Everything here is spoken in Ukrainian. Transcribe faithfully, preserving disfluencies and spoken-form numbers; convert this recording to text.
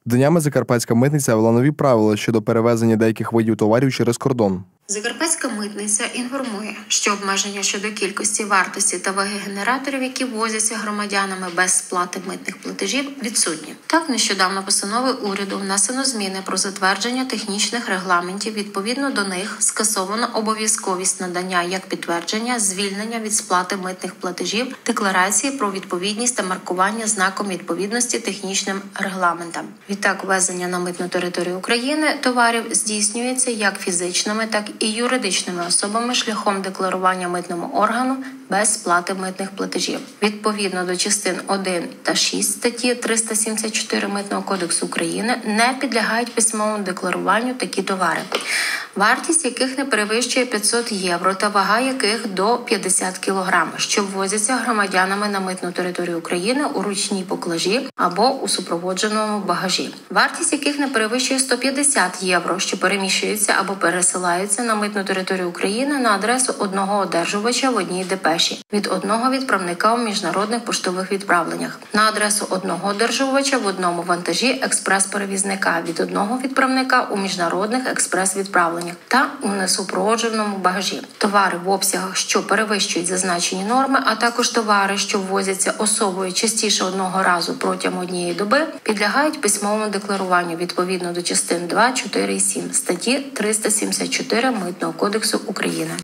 Днями закарпатська митниця ввела нові правила щодо перевезення деяких видів товарів через кордон. Закарпатська митниця інформує, що обмеження щодо кількості, вартості та ваги генераторів, які ввозяться громадянами без сплати митних платежів, відсутні. Так, нещодавно постановою уряду внесено зміни про затвердження технічних регламентів. Відповідно до них скасовано обов'язковість надання як підтвердження звільнення від сплати митних платежів, декларації про відповідність та маркування знаком відповідності технічним регламентам. Відтак, ввезення на митну територію України товарів здійснюється як фізичними, так і юридичними особами шляхом декларування митному органу без сплати митних платежів. Відповідно до частин один та шість статті триста сімдесят чотири Митного кодексу України не підлягають письмовому декларуванню такі товари, вартість яких не перевищує п'ятсот євро та вага яких до п'ятдесят кілограмів, що ввозяться громадянами на митну територію України у ручній поклажі або у супроводженому багажі, вартість яких не перевищує сто п'ятдесят євро, що переміщуються або пересилаються на митну територію України на адресу одного одержувача в одній депеші від одного відправника у міжнародних поштових відправленнях, на адресу одного одержувача в одному вантажі експрес-перевізника від одного відправника у міжнародних експрес-відправленнях та у несупроводженому багажі. Товари в обсягах, що перевищують зазначені норми, а також товари, що ввозяться особою частіше одного разу протягом однієї доби, підлягають письмовому декларуванню відповідно до частин два, чотири і сім статті триста сімдесят чотири Митного кодексу України.